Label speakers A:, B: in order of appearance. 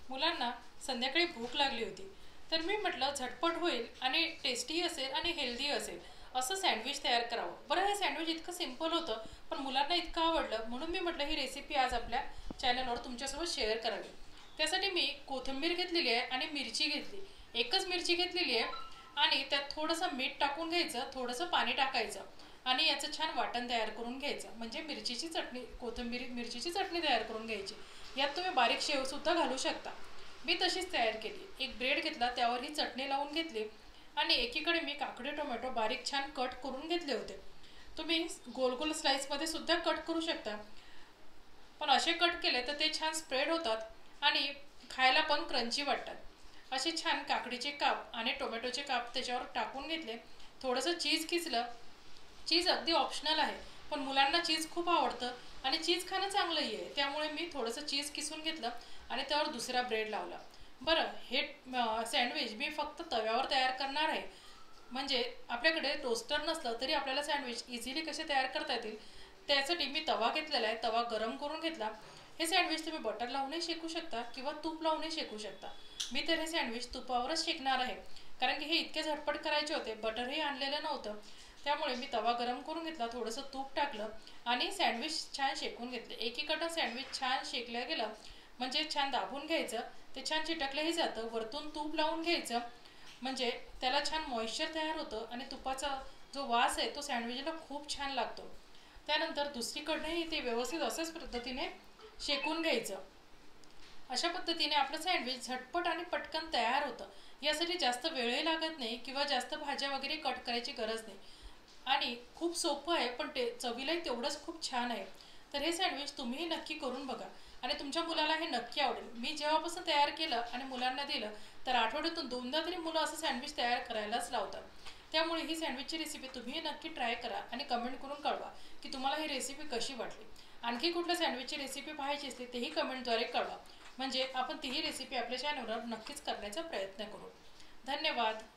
A: मुलांना संध्याकाळी भूक लागली होती, तर मी म्हटलं झटपट होईल आणि टेस्टी असेल आणि हेल्दी असेल असं सँडविच तयार करावं. बरं, हे सँडविच इतकं सिंपल होतं, पण मुलांना इतकं आवडलं म्हणून मी म्हटलं ही रेसिपी आज आपल्या चॅनलवर तुमच्यासोबत शेअर करावी. त्यासाठी मी कोथिंबीर घेतलेली आहे आणि मिरची घेतली. एकच मिरची घेतलेली आहे आणि त्यात थोडंसं मीठ टाकून घ्यायचं, थोडंसं पाणी टाकायचं आणि याचं छान वाटण तयार करून घ्यायचं. म्हणजे मिरचीची चटणी, कोथिंबीर मिरचीची चटणी तयार करून घ्यायची. यात तुम्ही बारीक शेवसुद्धा घालू शकता. मी तशीच तयार केली. एक ब्रेड घेतला, त्यावर ही चटणी लावून घेतली आणि एकीकडे मी काकडी टोमॅटो बारीक छान कट करून घेतले होते. तुम्ही गोल गोल स्लाइसमध्ये सुद्धा कट करू शकता, पण असे कट केले तर ते छान स्प्रेड होतात आणि खायला पण क्रंची वाटतात. असे छान काकडीचे काप आणि टोमॅटोचे काप त्याच्यावर टाकून घेतले. थोडंसं चीज किसलं. चीज अगदी ऑप्शनल आहे, पण मुलांना चीज खूप आवडतं आणि चीज खाणं चांगलंही आहे. त्यामुळे मी थोडंसं चीज किसून घेतलं आणि त्यावर दुसरा ब्रेड लावला. बरं, हे सँडविच मी फक्त तव्यावर तयार करणार आहे. म्हणजे आपल्याकडे टोस्टर नसलं तरी आपल्याला सँडविच इझिली कसे तयार करता येतील त्यासाठी मी तवा घेतलेला आहे. तवा गरम करून घेतला. हे सँडविच तुम्ही बटर लावूनही शेकू शकता किंवा तूप लावूनही शेकू शकता. मी तर हे सँडविच तुपावरच शेकणार आहे, कारण की हे इतके झटपट करायचे होते. बटरही आणलेलं नव्हतं, त्यामुळे मी तवा गरम करून घेतला, थोडंसं तूप टाकलं आणि सँडविच छान शेकून घेतले. एकीकडं सँडविच छान शेकलं गेलं म्हणजे छान दाबून घ्यायचं, ते छान चिटकलंही जातं. वरतून तूप लावून घ्यायचं म्हणजे त्याला छान मॉइश्चर तयार होतं आणि तुपाचा जो वास आहे तो सँडविचला खूप छान लागतो. त्यानंतर दुसरीकडनंही ते व्यवस्थित अशाच पद्धतीने शेकून घ्यायचं. अशा पद्धतीने आपलं सँडविच झटपट आणि पटकन तयार होतं. यासाठी जास्त वेळही लागत नाही किंवा जास्त भाज्या वगैरे कट करायची गरज नाही आणि खूप सोपं आहे, पण ते चवीलाही तेवढंच खूप छान आहे. तर हे सँडविच तुम्हीही नक्की करून बघा आणि तुमच्या मुलाला हे नक्की आवडेल. मी जेव्हापासून तयार केलं आणि मुलांना दिलं तर आठवड्यातून 2दा तरी मुलं असं सँडविच तयार करायलाच लावतात. त्यामुळे ही सँडविचची रेसिपी तुम्हीही नक्की ट्राय करा आणि कमेंट करून कळवा की तुम्हाला ही रेसिपी कशी वाटली. आणखी कुठल्या सँडविचची रेसिपी पाहायची असली तेही कमेंटद्वारे कळवा, म्हणजे आपण तीही रेसिपी आपल्या चॅनलवर नक्कीच करण्याचा प्रयत्न करू. धन्यवाद.